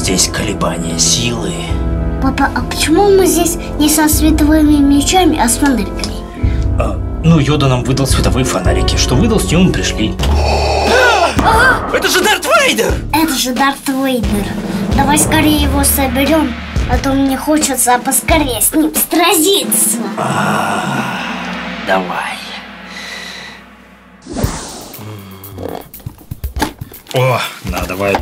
здесь колебания силы. Папа, а почему мы здесь не со световыми мечами, а с фонариками? Ну, Йода нам выдал световые фонарики. Что выдал, с ним мы пришли. Это же Дарт Вейдер! Это же Дарт Вейдер. Давай скорее его соберем, а то мне хочется поскорее с ним сразиться. Давай. О, давай.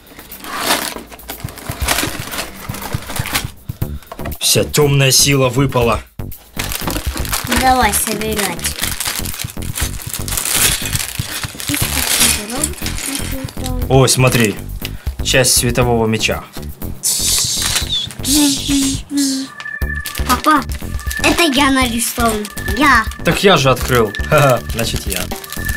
Вся темная сила выпала. Давай собирать. Ой, смотри. Часть светового меча. Папа, это я нарисовал. Я. Так я же открыл. Ха-ха, значит я.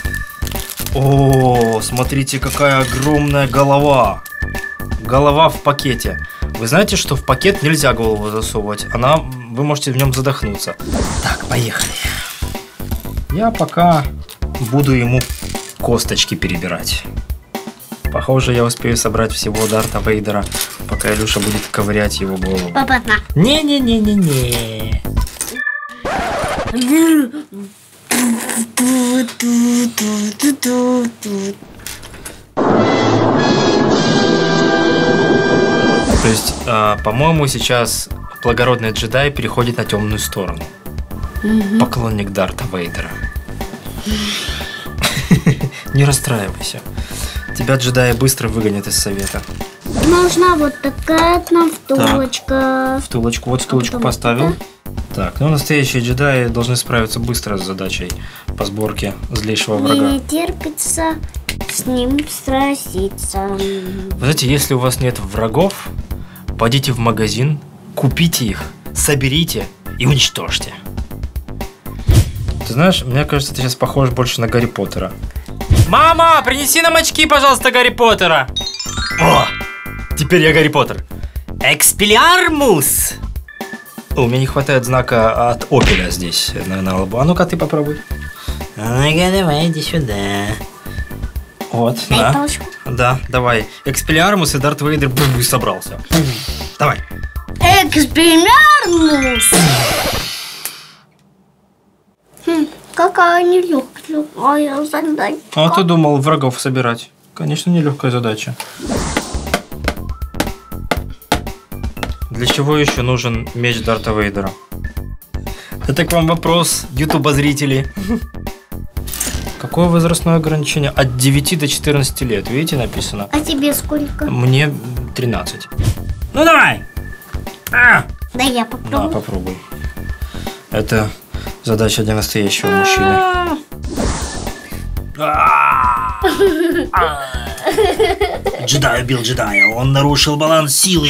О, смотрите, какая огромная голова. Голова в пакете. Вы знаете, что в пакет нельзя голову засовывать? Вы можете в нем задохнуться. Так, поехали. Я пока буду ему косточки перебирать. Похоже, я успею собрать всего Дарта Вейдера, пока Илюша будет ковырять его голову. Папа, на. Не-не-не-не-не. То есть, по-моему, сейчас благородный джедай переходит на темную сторону. Поклонник Дарта Вейдера. Не расстраивайся. Тебя джедаи быстро выгонят из совета. Нужна вот такая одна втулочка. Втулочку. Вот втулочку поставил. Так, ну настоящие джедаи должны справиться быстро с задачей по сборке злейшего врага. Мне не терпится с ним сразиться. Вы знаете, если у вас нет врагов, пойдите в магазин, купите их, соберите и уничтожьте. Ты знаешь, мне кажется, ты сейчас похож больше на Гарри Поттера. Мама, принеси нам очки, пожалуйста, Гарри Поттера. О, теперь я Гарри Поттер. Экспеллиармус. О, у меня не хватает знака от Опеля здесь на лбу. А ну-ка ты попробуй. Ну-ка, давай, иди сюда. Вот, дай да. палочку. Да, давай. Экспеллиармус и Дарт Вейдер собрался. Давай. Экспеллиармус. Какая нелегкая задача. А ты думал врагов собирать? Конечно, нелегкая задача. Для чего еще нужен меч Дарта Вейдера? Это к вам вопрос, ютубозрители. Какое возрастное ограничение? От 9 до 14 лет. Видите, написано? А тебе сколько? Мне 13. Ну давай! Да я попробую. Да, попробуй. Это задача для настоящего мужчины. Джедай убил джедая. Он нарушил баланс силы.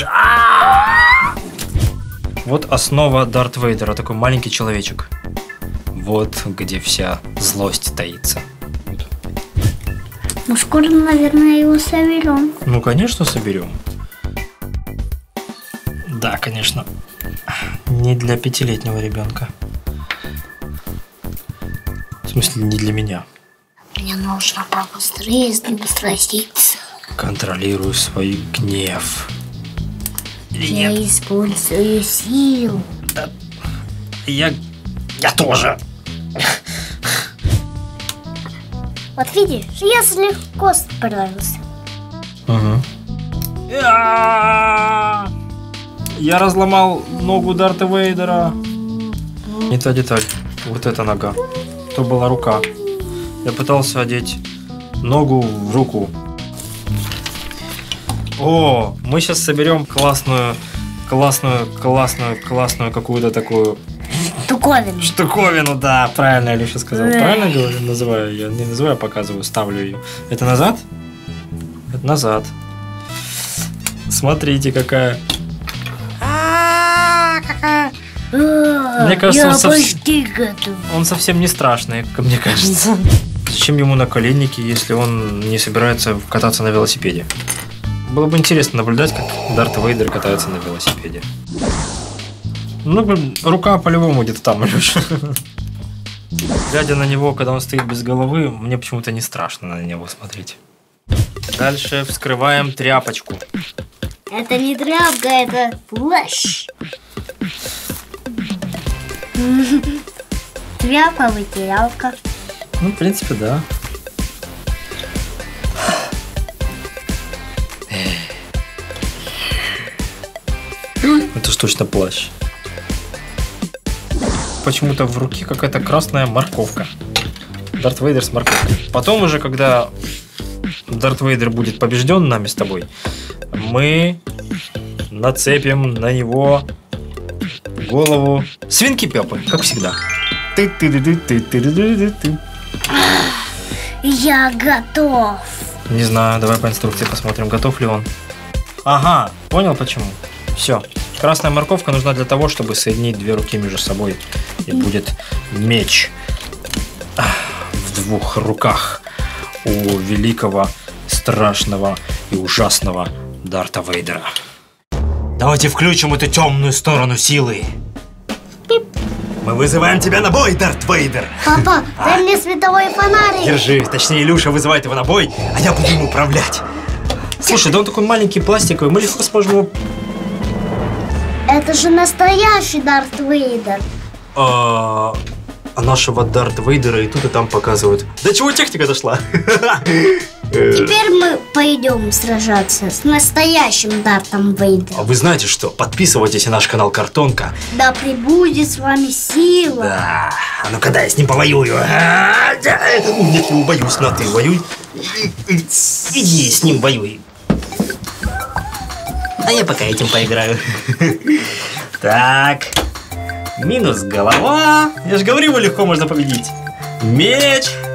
Вот основа Дарт Вейдера. Такой маленький человечек. Вот где вся злость таится. Ну, скоро, наверное, его соберем. Ну, конечно, соберем. Да, конечно. Не для 5-летнего ребенка. В смысле, не для меня. Мне нужно побыстрее с ним сразиться. Контролируй свой гнев. Я использую силу. Да. Я тоже. Вот видишь, я легко справился. Угу. Я разломал ногу Дарта Вейдера. Не та деталь. Вот эта нога. То была рука. Я пытался одеть ногу в руку. О, мы сейчас соберем классную какую-то такую штуковину, да, правильно Илюша сказал. Правильно говорю, называю ее? Не называю, а показываю, ставлю ее. Это назад? Это назад. Смотрите, какая. Какая. Мне кажется, он совсем не страшный, мне кажется. Зачем ему наколенники, если он не собирается кататься на велосипеде? Было бы интересно наблюдать, как Дарт Вейдер катается на велосипеде. Ну, рука по-любому где-то там, Илюша. Глядя на него, когда он стоит без головы, мне почему-то не страшно на него смотреть. Дальше вскрываем тряпочку. Это не тряпка, это плащ. Тряпка-вытерялка. Ну, в принципе, да. Это ж точно плащ. Почему-то в руке какая-то красная морковка. Дарт Вейдер с морковкой. Потом уже, когда Дарт Вейдер будет побежден нами с тобой, мы нацепим на него голову свинки Пеппы, как всегда. Я готов. Не знаю, давай по инструкции посмотрим, готов ли он. Ага, понял почему. Все. Красная морковка нужна для того, чтобы соединить две руки между собой. И будет меч в двух руках у великого, страшного и ужасного Дарта Вейдера. Давайте включим эту темную сторону силы. Мы вызываем тебя на бой, Дарт Вейдер. Папа, дай мне световой фонарик. Держи, точнее, Илюша вызывает его на бой, а я буду им управлять. Слушай, да он такой маленький, пластиковый, мы легко сможем его... Это же настоящий Дарт Вейдер. А нашего Дарта Вейдера и тут, и там показывают. До чего техника дошла? Теперь мы пойдем сражаться с настоящим Дартом Вейдером. А вы знаете что? Подписывайтесь на наш канал Картонка. Да пребудет с вами сила. Да. А ну когда я с ним повоюю? Нет, не убоюсь, но ты воюй. Иди с ним воюй. А я пока этим поиграю. Так. Минус голова. Я же говорю, его легко можно победить. Меч.